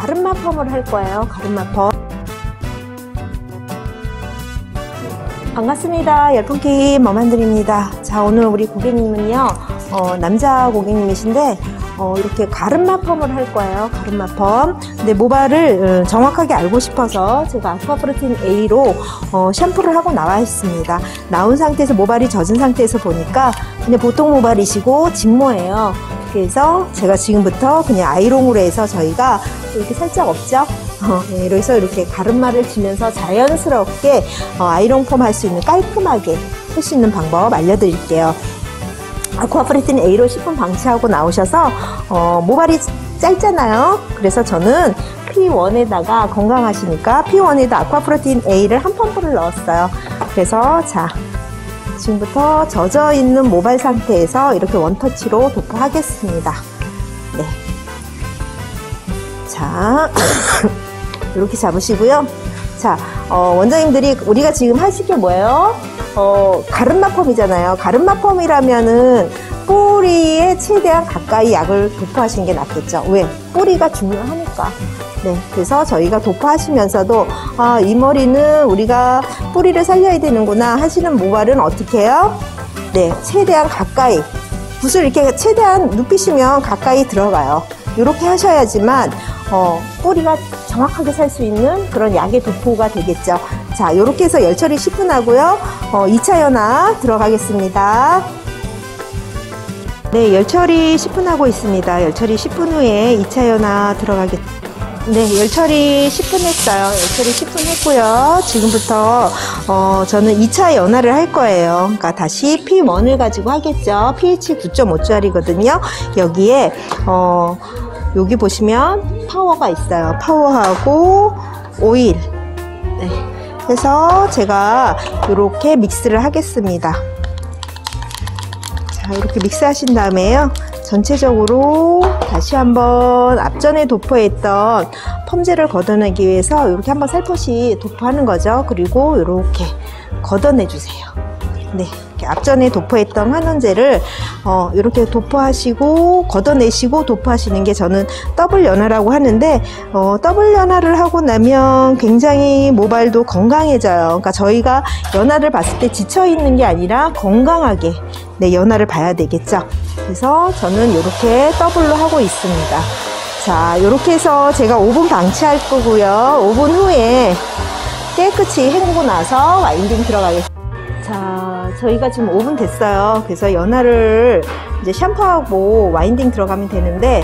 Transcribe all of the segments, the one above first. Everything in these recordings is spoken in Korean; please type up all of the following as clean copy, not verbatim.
가르마 펌을 할 거예요. 가르마 펌. 반갑습니다. 열풍케이크 머만들입니다. 자, 오늘 우리 고객님은요, 남자 고객님이신데, 이렇게 가르마 펌을 할 거예요. 가르마 펌. 근데 모발을 정확하게 알고 싶어서 제가 아쿠아프로틴 A로 샴푸를 하고 나와 있습니다. 나온 상태에서 모발이 젖은 상태에서 보니까 그냥 보통 모발이시고 직모예요. 그래서 제가 지금부터 그냥 아이롱으로 해서 저희가 이렇게 살짝 없죠? 네, 그래서 이렇게 가르마를 지면서 자연스럽게 아이롱 펌 할 수 있는, 깔끔하게 할 수 있는 방법 알려드릴게요. 아쿠아프로틴 A로 10분 방치하고 나오셔서 모발이 짧잖아요. 그래서 저는 P1에다가 건강하시니까 P1에다 아쿠아프로틴 A를 한 펌프를 넣었어요. 그래서 자, 지금부터 젖어 있는 모발 상태에서 이렇게 원터치로 도포하겠습니다. 네. 자, 이렇게 잡으시고요. 자, 원장님들이 우리가 지금 하실 게 뭐예요? 가르마 펌이잖아요. 가르마 펌이라면은 뿌리에 최대한 가까이 약을 도포하시는 게 낫겠죠. 왜? 뿌리가 중요하니까. 네, 그래서 저희가 도포하시면서도 이 머리는 우리가 뿌리를 살려야 되는구나 하시는 모발은 어떻게 해요? 네, 최대한 가까이, 붓을 이렇게 최대한 눕히시면 가까이 들어가요. 이렇게 하셔야지만 뿌리가 정확하게 살 수 있는 그런 약의 도포가 되겠죠. 자, 이렇게 해서 열 처리 10분 하고요. 2차 연화 들어가겠습니다. 네, 열 처리 10분 하고 있습니다. 열 처리 10분 후에 2차 연화 들어가겠습니다. 네, 열 처리 10분 했어요. 열 처리 10분 했고요. 지금부터 저는 2차 연화를 할 거예요. 그러니까 다시 P1을 가지고 하겠죠. pH 9.5짜리거든요. 여기에 여기 보시면 파워가 있어요. 파워하고 오일. 네. 그래서 제가 이렇게 믹스를 하겠습니다. 자, 이렇게 믹스하신 다음에요. 전체적으로 다시 한번 앞전에 도포했던 펌제를 걷어내기 위해서 이렇게 한번 살포시 도포하는 거죠. 그리고 이렇게 걷어내 주세요. 네, 이렇게 앞전에 도포했던 환원제를 이렇게 도포하시고 걷어내시고 도포하시는 게 저는 더블 연화라고 하는데, 더블 연화를 하고 나면 굉장히 모발도 건강해져요. 그러니까 저희가 연화를 봤을 때 지쳐 있는 게 아니라 건강하게, 네, 연화를 봐야 되겠죠. 그래서 저는 이렇게 더블로 하고 있습니다. 자, 이렇게 해서 제가 5분 방치할 거고요. 5분 후에 깨끗이 헹구고 나서 와인딩 들어가겠습니다. 자, 저희가 지금 5분 됐어요. 그래서 연화를 이제 샴푸하고 와인딩 들어가면 되는데,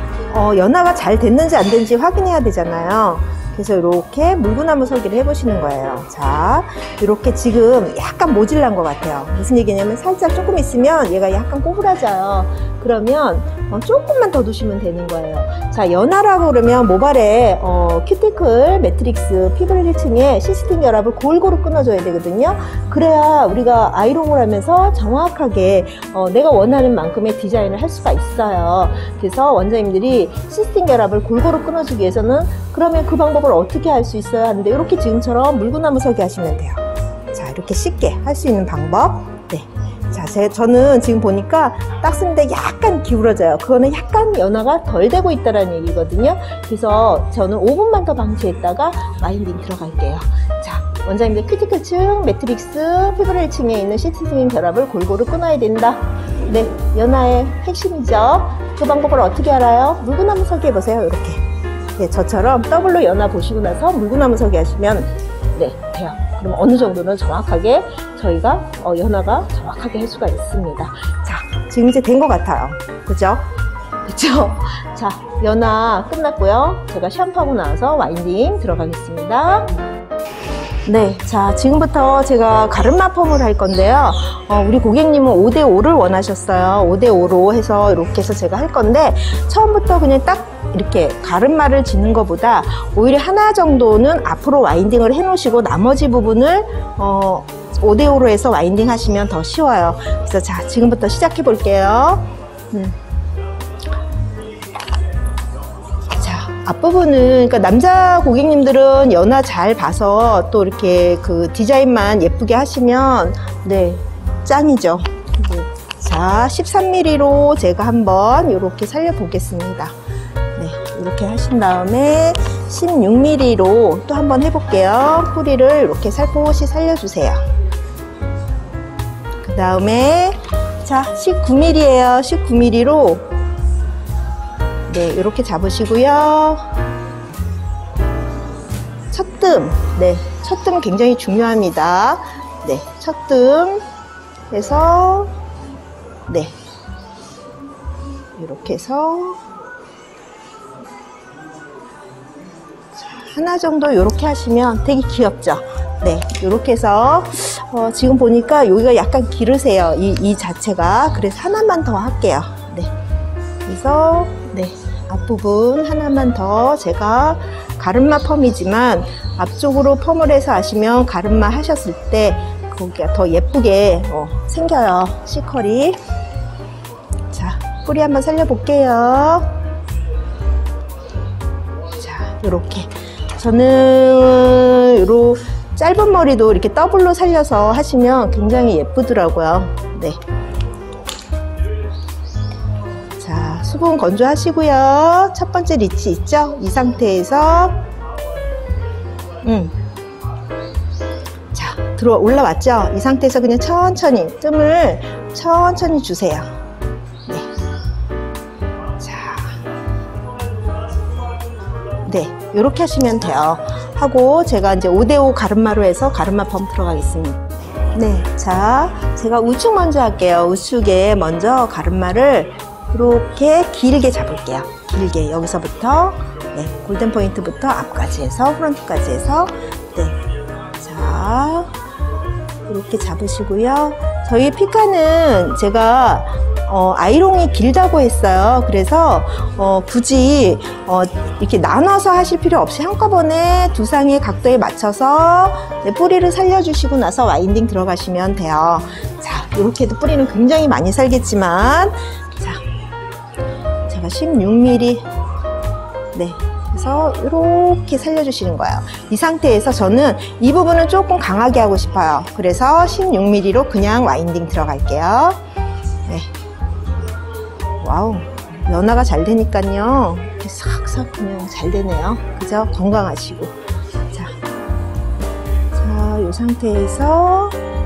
연화가 잘 됐는지 안 됐는지 확인해야 되잖아요. 그래서 이렇게 물구나무 서기를 해보시는 거예요. 자, 이렇게 지금 약간 모질란 것 같아요. 무슨 얘기냐면 살짝 조금 있으면 얘가 약간 꼬부라져요. 그러면 조금만 더 두시면 되는 거예요. 자, 연화라고 그러면 모발에 큐티클, 매트릭스, 피부를 1층에 시스템 결합을 골고루 끊어줘야 되거든요. 그래야 우리가 아이롱을 하면서 정확하게 내가 원하는 만큼의 디자인을 할 수가 있어요. 그래서 원장님들이 시스템 결합을 골고루 끊어주기 위해서는 그러면 그 방법을 어떻게 할 수 있어요? 하는데 이렇게 지금처럼 물구나무 서기 하시면 돼요. 자, 이렇게 쉽게 할 수 있는 방법. 네. 자, 저는 지금 보니까 딱 쓰는데 약간 기울어져요. 그거는 약간 연화가 덜 되고 있다는 얘기거든요. 그래서 저는 5분만 더 방치했다가 와인딩 들어갈게요. 자, 원장님들 큐티클층, 매트릭스, 피부를 1층에 있는 시스템 결합을 골고루 끊어야 된다. 네, 연화의 핵심이죠. 그 방법을 어떻게 알아요? 물구나무 서기 해보세요. 이렇게. 네, 저처럼 더블로 연화 보시고 나서 물구나무 서기 하시면 네, 돼요. 그럼 어느 정도는 정확하게 저희가 연화가 정확하게 할 수가 있습니다. 자, 지금 이제 된 것 같아요. 그죠? 그죠? 자, 연화 끝났고요. 제가 샴푸하고 나서 와인딩 들어가겠습니다. 네, 자, 지금부터 제가 가르마 펌을 할 건데요. 우리 고객님은 5대5를 원하셨어요. 5대5로 해서 이렇게 해서 제가 할 건데, 처음부터 그냥 딱 이렇게 가르마를 지는 것보다 오히려 하나 정도는 앞으로 와인딩을 해 놓으시고 나머지 부분을 5대5로 해서 와인딩 하시면 더 쉬워요. 그래서 자, 지금부터 시작해 볼게요. 앞부분은, 그러니까 남자 고객님들은 연화 잘 봐서 또 이렇게 그 디자인만 예쁘게 하시면 네, 짱이죠. 네. 자, 13mm로 제가 한번 이렇게 살려 보겠습니다. 네, 이렇게 하신 다음에 16mm로 또 한번 해볼게요. 뿌리를 이렇게 살포시 살려주세요. 그 다음에 자 19mm예요. 19mm로 네 이렇게 잡으시고요. 첫뜸, 네 첫뜸 굉장히 중요합니다. 네 첫뜸 해서 네 이렇게 해서 하나 정도 이렇게 하시면 되게 귀엽죠. 네 이렇게 해서 지금 보니까 여기가 약간 기르세요. 이 자체가. 그래서 하나만 더 할게요. 네 그래서 네 앞부분 하나만 더. 제가 가르마 펌이지만 앞쪽으로 펌을 해서 하시면 가르마 하셨을 때 거기가 더 예쁘게 생겨요. C컬이. 자 뿌리 한번 살려볼게요. 자 이렇게 저는 요 짧은 머리도 이렇게 더블로 살려서 하시면 굉장히 예쁘더라고요. 네. 자, 수분 건조하시고요. 첫 번째 리치 있죠? 이 상태에서 자, 올라왔죠? 이 상태에서 그냥 천천히 뜸을 천천히 주세요. 네. 자. 네. 이렇게 하시면 돼요. 하고 제가 이제 5대5 가르마로 해서 가르마 펌 들어가겠습니다. 네, 자 제가 우측 먼저 할게요. 우측에 먼저 가르마를 이렇게 길게 잡을게요. 길게 여기서부터 네, 골든 포인트부터 앞까지 해서 프론트까지 해서 네, 자 이렇게 잡으시고요. 저희 피카는 제가 아이롱이 길다고 했어요. 그래서 굳이 이렇게 나눠서 하실 필요 없이 한꺼번에 두 쌍의 각도에 맞춰서 네, 뿌리를 살려주시고 나서 와인딩 들어가시면 돼요. 자, 이렇게 해도 뿌리는 굉장히 많이 살겠지만 자, 제가 16mm 네, 그래서 이렇게 살려주시는 거예요. 이 상태에서 저는 이 부분은 조금 강하게 하고 싶어요. 그래서 16mm로 그냥 와인딩 들어갈게요. 네. 와우, 연화가 잘 되니까요. 이렇게 싹싹 그냥 잘 되네요. 그죠? 건강하시고. 자, 이 상태에서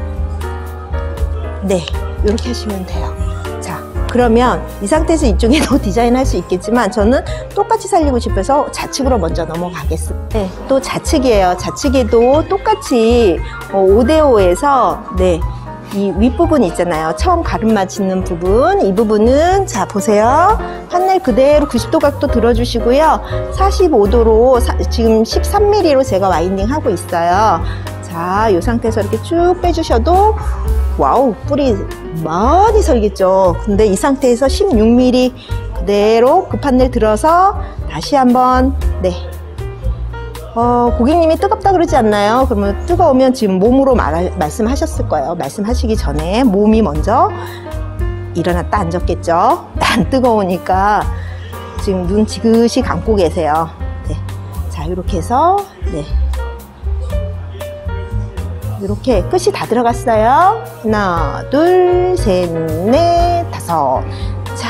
네, 이렇게 하시면 돼요. 자, 그러면 이 상태에서 이쪽에도 디자인 할 수 있겠지만 저는 똑같이 살리고 싶어서 좌측으로 먼저 넘어가겠습니다. 네, 또 좌측이에요. 좌측에도 똑같이 5대5에서 네. 이 윗부분 있잖아요. 처음 가르마 짓는 부분. 이 부분은 자 보세요. 판넬 그대로 90도 각도 들어주시고요. 45도로 지금 13mm로 제가 와인딩 하고 있어요. 자, 이 상태에서 이렇게 쭉 빼주셔도 와우, 뿌리 많이 설겠죠. 근데 이 상태에서 16mm 그대로 그 판넬 들어서 다시 한번 네. 고객님이 뜨겁다 그러지 않나요? 그러면 뜨거우면 지금 몸으로 말씀하셨을 거예요. 말씀하시기 전에 몸이 먼저 일어났다 앉았겠죠? 안 뜨거우니까 지금 눈 지그시 감고 계세요. 네. 자, 이렇게 해서 네. 이렇게 끝이 다 들어갔어요. 하나, 둘, 셋, 넷, 다섯. 자,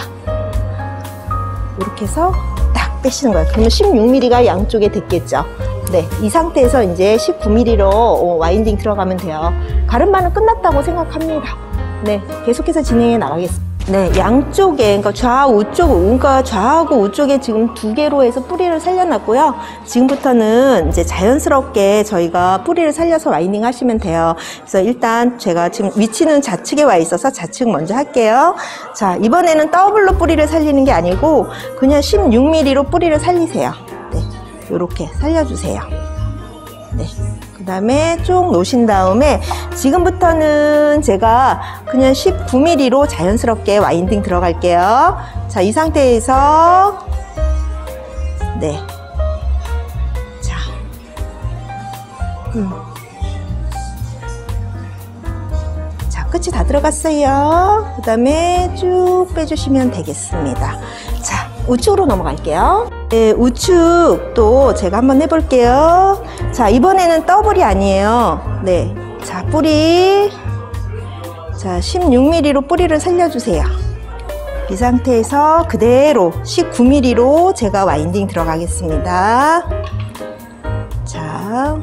이렇게 해서 딱 빼시는 거예요. 그러면 16mm가 양쪽에 됐겠죠. 네, 이 상태에서 이제 19mm로 와인딩 들어가면 돼요. 가르마는 끝났다고 생각합니다. 네, 계속해서 진행해 나가겠습니다. 네, 양쪽에, 그러니까 좌우쪽, 그러니까 좌하고 우쪽에 지금 두 개로 해서 뿌리를 살려놨고요. 지금부터는 이제 자연스럽게 저희가 뿌리를 살려서 와인딩 하시면 돼요. 그래서 일단 제가 지금 위치는 좌측에 와 있어서 좌측 먼저 할게요. 자, 이번에는 더블로 뿌리를 살리는 게 아니고 그냥 16mm로 뿌리를 살리세요. 네, 요렇게 살려주세요. 네. 그 다음에 쭉 놓으신 다음에 지금부터는 제가 그냥 19mm로 자연스럽게 와인딩 들어갈게요. 자, 이 상태에서 네. 자, 자, 끝이 다 들어갔어요. 그 다음에 쭉 빼주시면 되겠습니다. 자, 우측으로 넘어갈게요. 네, 우측도 제가 한번 해볼게요. 자, 이번에는 더블이 아니에요. 네, 자, 뿌리. 자, 16mm로 뿌리를 살려주세요. 이 상태에서 그대로 19mm로 제가 와인딩 들어가겠습니다. 자,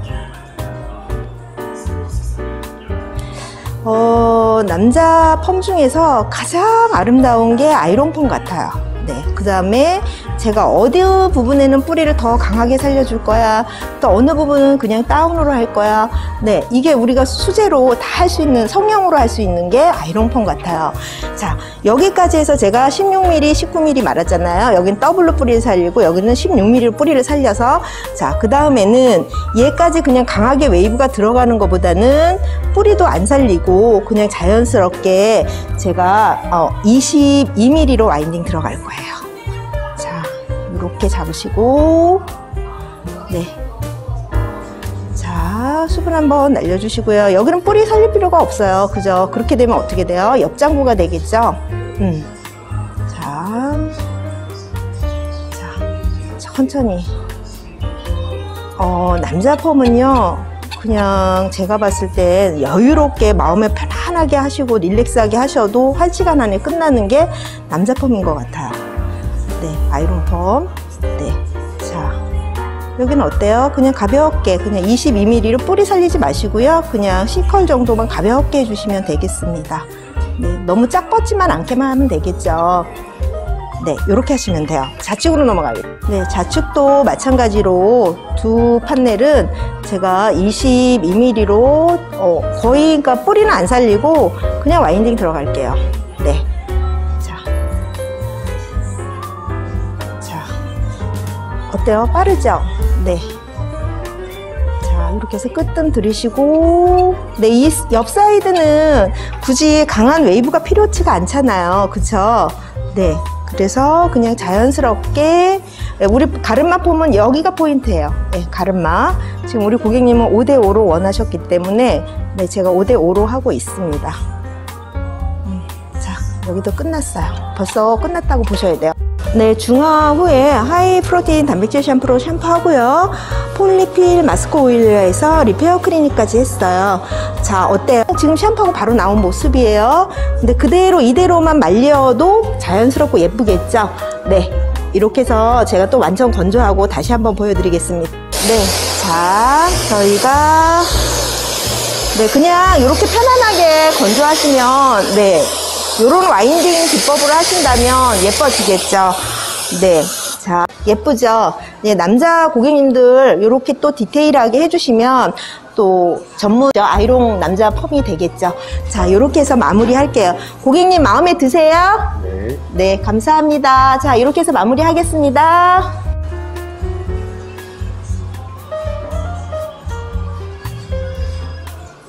남자 펌 중에서 가장 아름다운 게 아이롱 펌 같아요. 네, 그 다음에 제가 어디 부분에는 뿌리를 더 강하게 살려줄 거야, 또 어느 부분은 그냥 다운으로 할 거야. 네, 이게 우리가 수제로 다 할 수 있는, 성형으로 할 수 있는 게 아이롱 펌 같아요. 자, 여기까지 해서 제가 16mm, 19mm 말았잖아요. 여긴 더블로 뿌리를 살리고 여기는 16mm로 뿌리를 살려서, 자, 그 다음에는 얘까지 그냥 강하게 웨이브가 들어가는 것보다는 뿌리도 안 살리고 그냥 자연스럽게 제가 22mm로 와인딩 들어갈 거예요. 자, 이렇게 잡으시고, 네. 자, 수분 한번 날려주시고요. 여기는 뿌리 살릴 필요가 없어요. 그죠? 그렇게 되면 어떻게 돼요? 옆장구가 되겠죠? 자, 천천히. 남자 펌은요, 그냥 제가 봤을 땐 여유롭게 마음에 편안하게 하시고 릴렉스하게 하셔도 1시간 안에 끝나는 게 남자 펌인 것 같아요. 네, 아이롱 펌. 네, 자, 여기는 어때요? 그냥 가볍게, 그냥 22mm로 뿌리 살리지 마시고요. 그냥 C컬 정도만 가볍게 해주시면 되겠습니다. 네, 너무 짝 뻗지만 않게만 하면 되겠죠. 네, 이렇게 하시면 돼요. 좌측으로 넘어가겠습니다. 네, 좌측도 마찬가지로 두 판넬은 제가 22mm로 거의, 그러니까 뿌리는 안 살리고 그냥 와인딩 들어갈게요. 네. 자, 어때요? 빠르죠? 네. 자, 이렇게 해서 끝뜸 들이시고, 네, 이 옆 사이드는 굳이 강한 웨이브가 필요치가 않잖아요. 그쵸? 네. 그래서 그냥 자연스럽게, 우리 가르마 폼은 여기가 포인트예요. 네, 가르마. 지금 우리 고객님은 5대5로 원하셨기 때문에, 네, 제가 5대5로 하고 있습니다. 자, 여기도 끝났어요. 벌써 끝났다고 보셔야 돼요. 네, 중화 후에 하이 프로테인 단백질 샴푸로 샴푸하고요. 폴리필 마스크 오일에서 리페어 클리닉까지 했어요. 자, 어때요? 지금 샴푸하고 바로 나온 모습이에요. 근데 그대로 이대로만 말려도 자연스럽고 예쁘겠죠? 네, 이렇게 해서 제가 또 완전 건조하고 다시 한번 보여드리겠습니다. 네, 자, 저희가 네, 그냥 이렇게 편안하게 건조하시면, 네, 요런 와인딩 기법으로 하신다면 예뻐지겠죠. 네, 자, 예쁘죠? 네, 남자 고객님들 이렇게 또 디테일하게 해주시면 또 전문 아이롱 남자 펌이 되겠죠. 자, 이렇게 해서 마무리 할게요. 고객님 마음에 드세요? 네. 네, 감사합니다. 자, 이렇게 해서 마무리 하겠습니다.